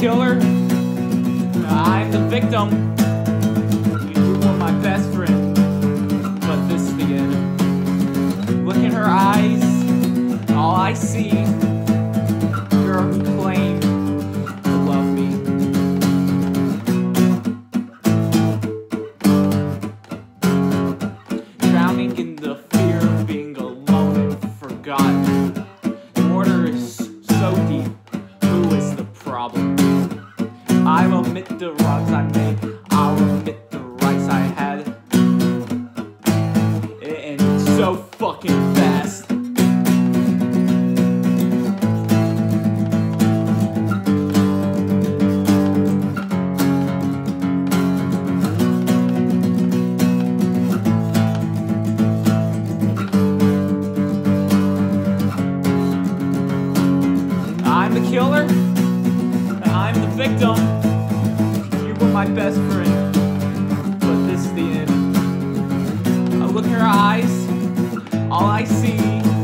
killer. I'm the victim. You were my best friend, but this is the end. Look in her eyes, all I see, girl who claimed to love me. Drowning in the fear of being alone and forgotten. The water is so deep, who is the problem? I'll admit the wrongs I made, I'll admit the rights I had, and so fucking fast. I'm the killer, I'm the victim. You were my best friend, but this is the end. I look in her eyes, all I see